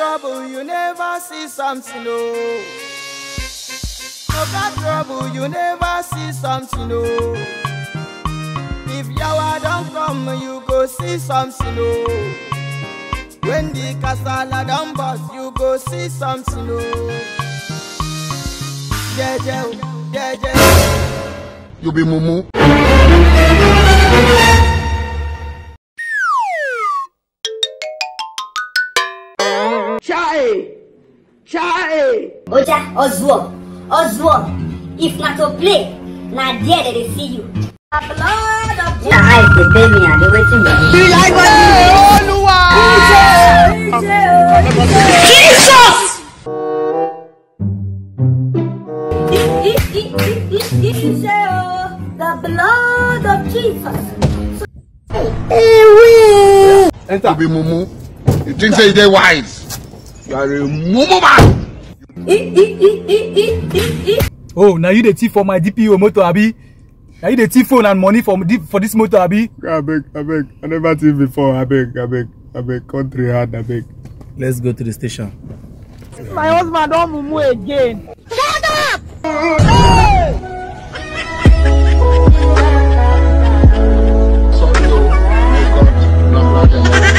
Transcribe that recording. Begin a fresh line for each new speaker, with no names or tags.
trouble, you never see something, no. No got trouble, you never see something, no. If yawa don't come, you go see something, no. When the casala don't bust, you go see something, no. Jeje, jeje.
You be mumu.
Chai! Oja, Oswald. If not to play, na there they see you. Blood of Jesus. Nah, I pay me and they waiting me.
Be like
Jesus! The blood of Jesus.
Enter. You be mumu. You think say they wise? You are a mumu man.
Oh, now you the thief for my DPO motor, Abi? Now you the thief phone and money for this motor, Abi?
I beg. I never thief before. I beg. Country hard, I beg.
Let's go to the station.
my husband don't mumu again. Shut up!
Sorry, no.